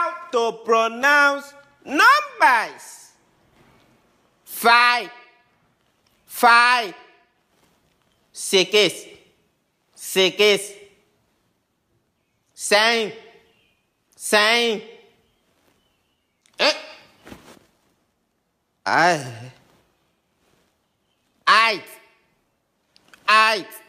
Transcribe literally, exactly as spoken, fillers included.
how to pronounce numbers. Five, five, six, six, seven, seven, eight, eight, eight.